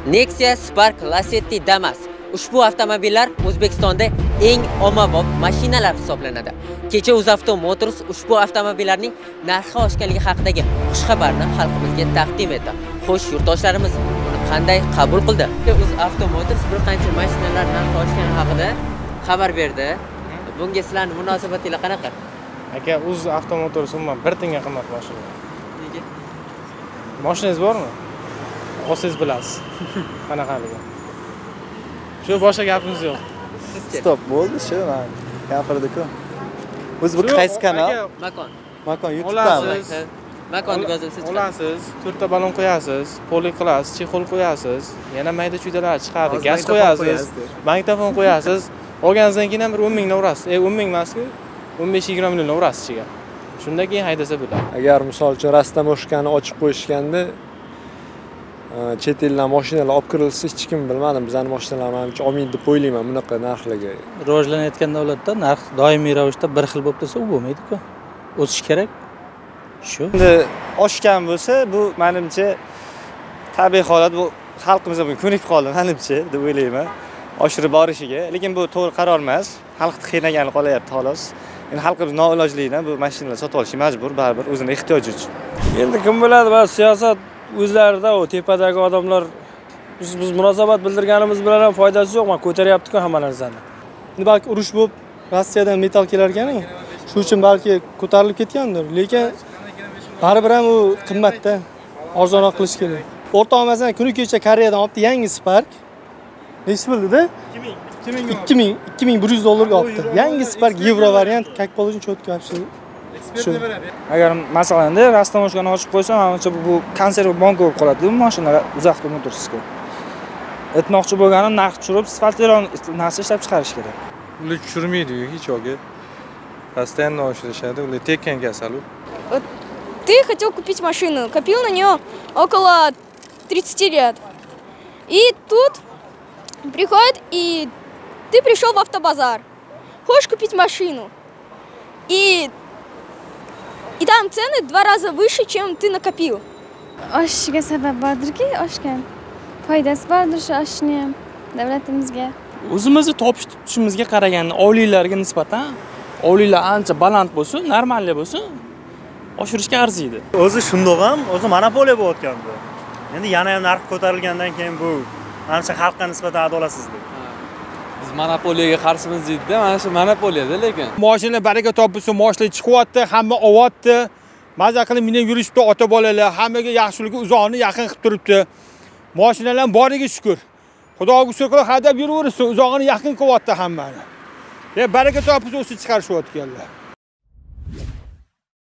Nexia, Spark, Lacetti, Damas. Ushbu avtomobillar O'zbekistonda eng ommabop mashinalar hisoblanadi. Kecha UzAvto Motors ushbu avtomobillarning narxi oshganligi haqidagi xushxabarni xalqimizga taqdim etdi. Xo'sh, yurtdoshlarimiz buni qanday qabul qildi? UzAvto Motors bir qancha mashinalar narxi oshgani haqida xabar berdi. Bunga sizlarning munosabatingiz qanaqa? Aka, UzAvto Motors umuman bir tiyinga qimmat mashina. Nega? Mashinangiz bormi? Olsangiz bilasiz. Qanaqaligi? Shu boshqa gapimiz yo'q. Stop bo'ldi shu, men gapirdik-ku. O'zi bu qaysi kanal? Makon YouTube'dami? Makonni yozilsa chiqadi. Olasiz, 4 ta balon qo'yasiz, poli qilasiz, chexol qo'yasiz, yana mayda-chuydalar chiqadi, gaz qo'yasiz, magnitofon qo'yasiz. Olganingizdan keyin ham bir 10 mingdan urasiz. 10 ming emasku, 15-20 milliondan urasiz ichiga. Shundan keyin haydasa bo'ladi. Agar misol uchun rastamoshkani ochib qo'yishganda chet eldan mashinalar olib kirilsa, hech kim bilmadim, bizning mashinalar menimcha olmaydi deb o'ylayman bunaqa narxlarga. Rivojlanayotgan davlatda narx doimiy ravishda bir xil bo'lib tursa, u bo'lmaydi-ku. O'sish kerak. Shu. Endi oshgan bo'lsa, bu menimcha tabiiy holat, bu xalqimizga ko'nikib qoldi menimcha deb o'ylayman. Oshirib borishiga, lekin bu to'g'ri qaror emas. Xalqni qiynagani qolyapti xolos. Endi xalqimiz noilojlikdan bu mashinalar sotib olishga majbur, baribir o'zining ehtiyoji uchun. Endi kim biladi, va siyosat o'zlarida u tepadagi odamlar biz munosabat bildirganimiz bilan ham foydasi yo'q, men ko'taryapti-ku hamma narsani. Endi balki urush bo'lib Rossiyadan metal kelar ekan, shu uchun balki ko'tarilib ketgandir, lekin baribir ham u qimmatda, arzonroq qilish kerak. O'rtoq masalan kuni kecha Koreyadan olibdi yangi Spark. Nechi bo'ldi-da? 2100 dollarga olibdi. Yangi Spark Euro variant, как положено четко вообще. Agar masalan rastamoshkani ochib qo'ysam, menimcha bu konserv bank bo'lib qoladi bu mashinalar UzAvto Motorsga. Aytmoqchi bo'lganim, narx tushirib, asfaltron narsa ishlab chiqarish kerak. Ular tushirmaydi-ku hech yo'q. Постоянно oshirishadi, ular tekkan kasal. Ты хотел купить машину, копил на нее около 30 лет. И тут приходит, и ты пришел в автобазар. Хочешь купить машину. И там цены 2 раза выше, чем ты накопил. Oshishiga sabab bordirki, oshgan. Foydasi bordir shu oshishni ham davlatimizga. O'zimizni topish tutishimizga qaraganda ovlilarga nisbatan ovlilar ancha baland bo'lsa, normalniy bo'lsa, oshirishga arziydi. O'zi shundoq ham, o'zi monopoliya bo'layotgandi. Endi yana ham narx ko'tarilgandan keyin bu menimcha xalqqa nisbatan adolatsizlik. Biz monopoliyaga qarshimiz deydi-da, mana shu monopoliyada lekin. Mashina baraka topilsa, mashina chiqyapti, hamma olyapti. Maza qilib minib yurishdi ota bolalar, hammaga yaxshiligi uzoqni yaqin qilib turibdi. Mashinalar boriga shukr. Xudoga shukr haydab yuraversin, uzoqni yaqin qilyapti hammani. Baraka topilsa o'sha chiqarishyaptilar.